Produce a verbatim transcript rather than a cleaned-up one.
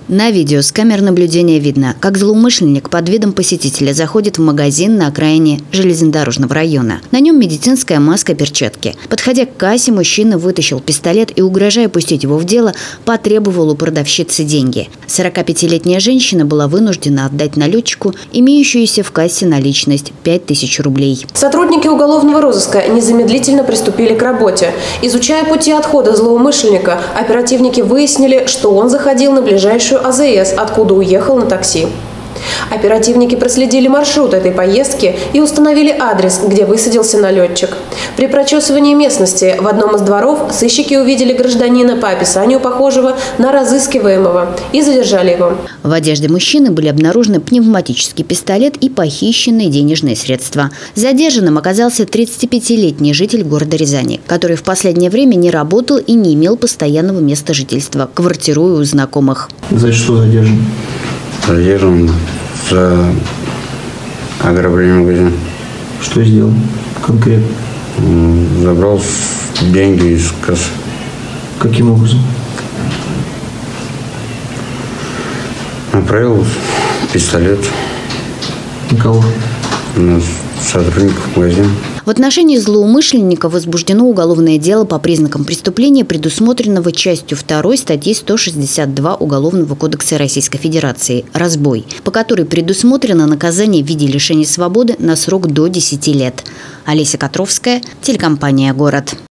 На видео с камер наблюдения видно, как злоумышленник под видом посетителя заходит в магазин на окраине железнодорожного района. На нем медицинская маска, перчатки. Подходя к кассе, мужчина вытащил пистолет и, угрожая пустить его в дело, потребовал у продавщицы деньги. сорокапятилетняя женщина была вынуждена отдать налетчику имеющуюся в кассе наличность – пять тысяч рублей. Сотрудники уголовного розыска незамедлительно приступили к работе. Изучая пути отхода злоумышленника, оперативники выяснили, что он заходил на ближайшую А Зэ Эс, откуда уехал на такси. Оперативники проследили маршрут этой поездки и установили адрес, где высадился налетчик. При прочесывании местности в одном из дворов сыщики увидели гражданина по описанию похожего на разыскиваемого и задержали его. В одежде мужчины были обнаружены пневматический пистолет и похищенные денежные средства. Задержанным оказался тридцатипятилетний житель города Рязани, который в последнее время не работал и не имел постоянного места жительства, квартируя у знакомых. За что задержан? Задержан за ограбление магазина. Что сделал конкретно? Забрал деньги из кассы. Каким образом? Направил пистолет. На кого? На сотрудников магазина. В отношении злоумышленника возбуждено уголовное дело по признакам преступления, предусмотренного частью второй статьи сто шестьдесят два Уголовного кодекса Российской Федерации «Разбой», по которой предусмотрено наказание в виде лишения свободы на срок до десяти лет. Олеся Котровская, телекомпания «Город».